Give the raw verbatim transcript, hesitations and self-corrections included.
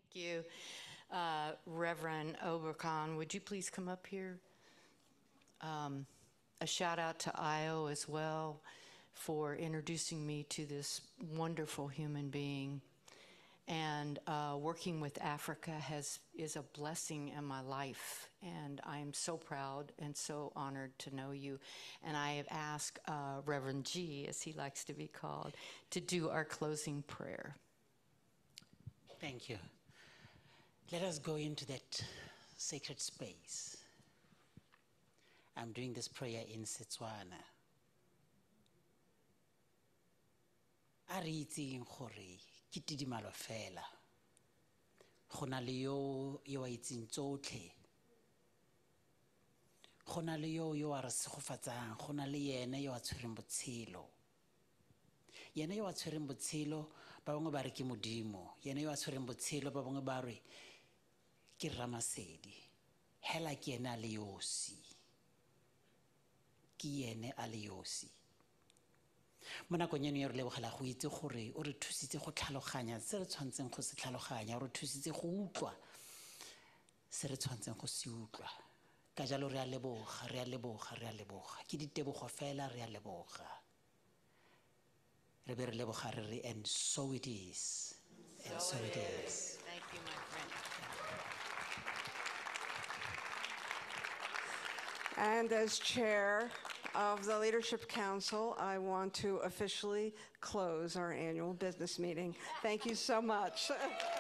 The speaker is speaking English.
you. Uh, Reverend Obercon, would you please come up here? Um, a shout out to Io as well for introducing me to this wonderful human being. And uh, working with Africa has is a blessing in my life. And I am so proud and so honored to know you. And I have asked uh, Reverend G, as he likes to be called, to do our closing prayer. Thank you. Let us go into that sacred space. I'm doing this prayer in Setswana. A re itseng gore ke tidimalo fela. Go na le yo yo a itseng tsotlhe. Go na le yo yo a re segofatsang, go na le yene yo a tshwereng botshelo. Yene yo a tshwereng botshelo ba bangwe ba re ke modimo, yene yo a tshwereng botshelo ba bangwe ba re ke Ramasedi. Hela ke yene a le yosi. Ke yene a le yosi. Mo nakong eno ya re lebogela go itse gore o re thusitse go tlhaloganya se re tshwantseng go se tlhaloganya, o re thusitse go utlwa se re tshwantseng go se utlwa. Ka jalo re a leboga, re a leboga, re a leboga. Ke ditebogo fela re a leboga. Re be re leboga re re, and so it is, and so it is. Thank you, my friend. And as chair of the Leadership Council, I want to officially close our annual business meeting. Thank you so much.